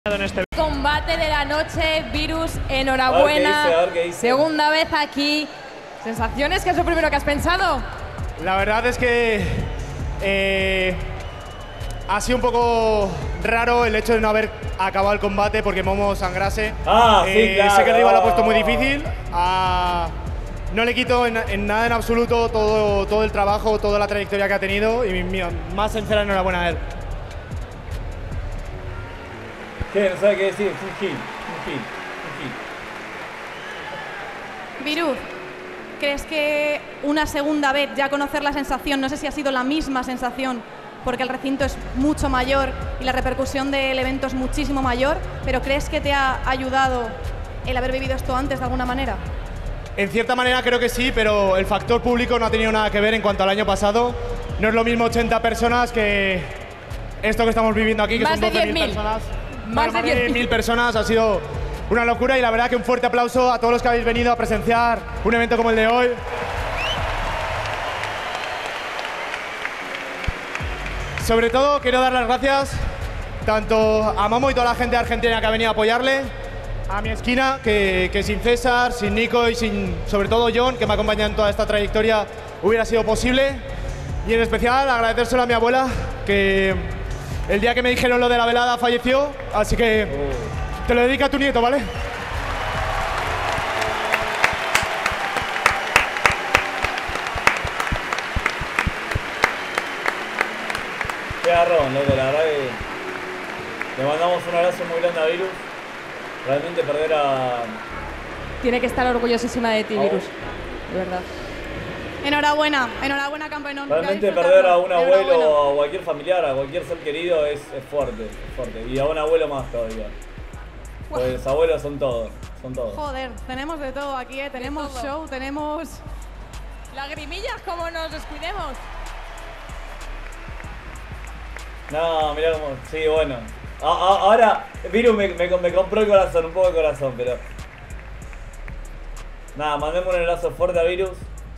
En este combate de la noche, Virus, enhorabuena. A ver qué dice. Segunda vez aquí. ¿Sensaciones? ¿Qué es lo primero que has pensado? La verdad es que ha sido un poco raro el hecho de no haber acabado el combate porque Momo sangrase. Sí, claro. Sé que el rival lo ha puesto muy difícil. No le quito en nada en absoluto todo el trabajo, toda la trayectoria que ha tenido y mi más sincera enhorabuena a él. ¿Qué? No sabe qué decir. Es un gil. Virus, ¿crees que una segunda vez ya conocer la sensación, no sé si ha sido la misma sensación, porque el recinto es mucho mayor y la repercusión del evento es muchísimo mayor, pero crees que te ha ayudado el haber vivido esto antes de alguna manera? En cierta manera creo que sí, pero el factor público no ha tenido nada que ver en cuanto al año pasado. No es lo mismo 80 personas que esto que estamos viviendo aquí, que Más son de 12.000 personas. Más de 10.000 personas, ha sido una locura y la verdad que un fuerte aplauso a todos los que habéis venido a presenciar un evento como el de hoy. Sobre todo quiero dar las gracias tanto a Momo y toda la gente de Argentina que ha venido a apoyarle, a mi esquina, que sin César, sin Nico y sin sobre todo John, que me ha acompañado en toda esta trayectoria, hubiera sido posible. Y en especial agradecérselo a mi abuela, que el día que me dijeron lo de la velada falleció, así que te lo dedico a tu nieto, ¿vale? Qué agarrón, loco, la verdad que le mandamos un abrazo muy grande a Virus. Realmente perder a... Tiene que estar orgullosísima de ti, Virus. De verdad. Enhorabuena, enhorabuena, campeón. Realmente perder a un abuelo o a cualquier familiar, a cualquier ser querido es fuerte, es fuerte. Y a un abuelo más todavía. Pues los abuelos son todos. Joder, tenemos de todo aquí, tenemos todo. show, tenemos... Lagrimillas, como nos descuidemos. No, mirá cómo... Sí, bueno. Ahora, Virus me compró el corazón, un poco el corazón, pero... Nada, mandemos un abrazo fuerte a Virus.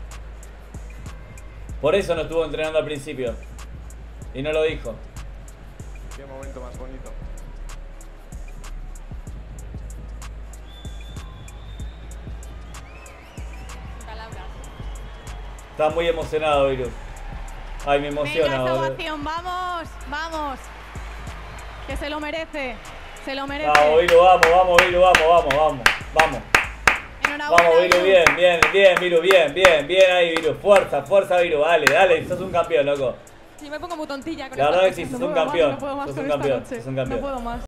Por eso no estuvo entrenando al principio. Y no lo dijo. Qué momento más bonito. Palabras. Está muy emocionado, Virus. Ay, me emociona, Venga, esa boludo. ovación, vamos. Que se lo merece, se lo merece. Vamos, Virus, vamos, Virus, vamos. Enhorabuena, Vamos, Virus, Virus. bien, Virus, bien ahí, Virus. Fuerza, Virus, dale, sos un campeón, loco. Yo me pongo muy tontilla con La estas verdad que sí, cosas. sos un campeón. Sos un campeón. No puedo más.